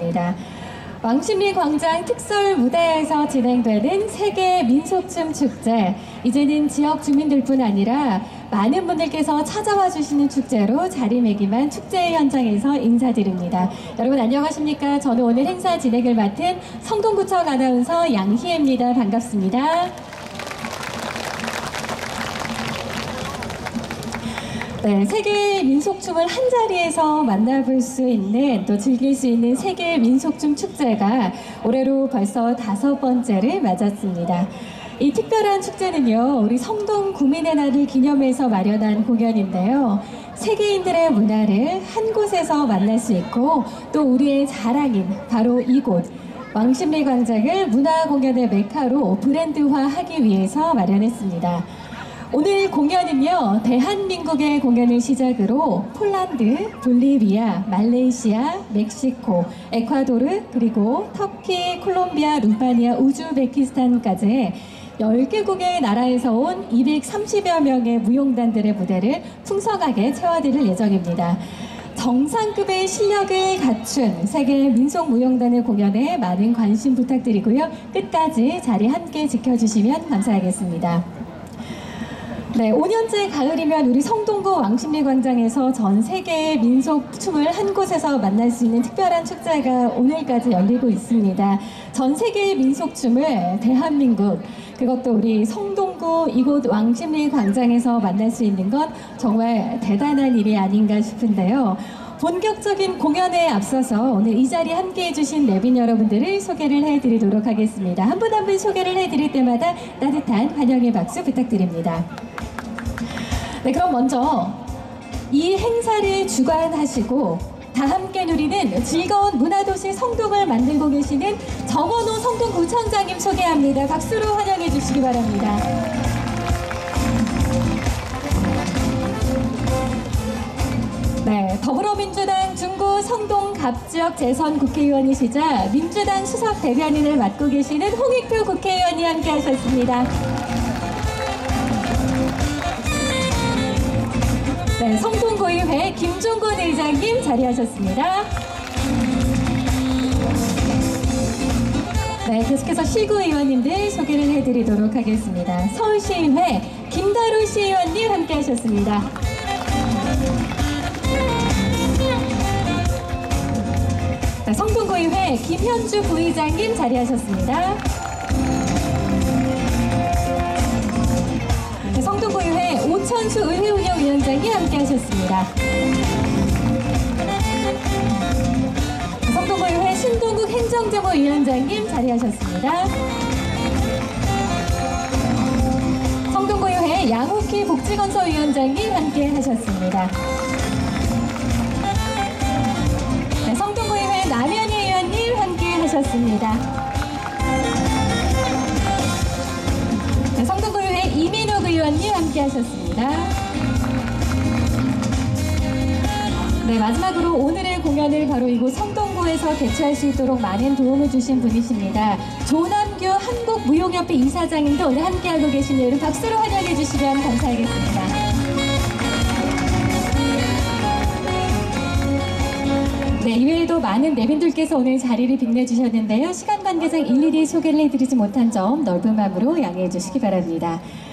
반갑습니다. 왕십리 광장 특설 무대에서 진행되는 세계 민속춤 축제. 이제는 지역 주민들뿐 아니라 많은 분들께서 찾아와 주시는 축제로 자리매김한 축제 현장에서 인사드립니다. 여러분 안녕하십니까? 저는 오늘 행사 진행을 맡은 성동구청 아나운서 양희애입니다. 반갑습니다. 네, 세계 민속춤을 한 자리에서 만나볼 수 있는, 또 즐길 수 있는 세계 민속춤 축제가 올해로 벌써 5번째를 맞았습니다. 이 특별한 축제는요, 우리 성동 구민의 날을 기념해서 마련한 공연인데요. 세계인들의 문화를 한 곳에서 만날 수 있고, 또 우리의 자랑인 바로 이곳 왕십리 광장을 문화 공연의 메카로 브랜드화하기 위해서 마련했습니다. 오늘 공연은요, 대한민국의 공연을 시작으로 폴란드, 볼리비아, 말레이시아, 멕시코, 에콰도르, 그리고 터키, 콜롬비아, 루마니아, 우즈베키스탄까지 10개국의 나라에서 온 230여 명의 무용단들의 무대를 풍성하게 채워드릴 예정입니다. 정상급의 실력을 갖춘 세계 민속무용단의 공연에 많은 관심 부탁드리고요. 끝까지 자리 함께 지켜주시면 감사하겠습니다. 네, 5년째 가을이면 우리 성동구 왕십리 광장에서 전 세계의 민속춤을 한 곳에서 만날 수 있는 특별한 축제가 오늘까지 열리고 있습니다. 전 세계의 민속춤을 대한민국, 그것도 우리 성동구 이곳 왕십리 광장에서 만날 수 있는 건 정말 대단한 일이 아닌가 싶은데요. 본격적인 공연에 앞서서 오늘 이 자리에 함께 해주신 내빈 여러분들을 소개를 해드리도록 하겠습니다. 한 분 한 분 소개를 해드릴 때마다 따뜻한 환영의 박수 부탁드립니다. 네, 그럼 먼저 이 행사를 주관하시고 다 함께 누리는 즐거운 문화도시 성동을 만들고 계시는 정원호 성동구청장님 소개합니다. 박수로 환영해 주시기 바랍니다. 네, 더불어민주당 중구 성동 갑지역 재선 국회의원이시자 민주당 수석 대변인을 맡고 계시는 홍익표 국회의원이 함께 하셨습니다. 네, 성동구의회 김종곤 의장님 자리하셨습니다. 네, 계속해서 시구의원님들 소개를 해드리도록 하겠습니다. 서울시의회 김다루 시의원님 함께 하셨습니다. 네, 성동구의회 김현주 부의장님 자리하셨습니다. 네, 성동구의회 오천수 의회운영위원장이 함께 하셨습니다. 성동구의회 신동국 행정정보위원장님 자리하셨습니다. 성동구의회 양옥희 복지건설위원장님 함께 하셨습니다. 네, 성동구의회 남현희 의원님 함께 하셨습니다. 네, 성동구의회 이민욱 의원님 함께 하셨습니다. 네, 마지막으로 오늘의 공연을 바로 이곳 성동구에서 개최할 수 있도록 많은 도움을 주신 분이십니다. 조남규 한국무용협회 이사장님도 오늘 함께하고 계시네요. 여러분 박수로 환영해 주시면 감사하겠습니다. 네, 이외에도 많은 내빈들께서 오늘 자리를 빛내주셨는데요. 시간 관계상 일일이 소개를 해드리지 못한 점 넓은 마음으로 양해해 주시기 바랍니다.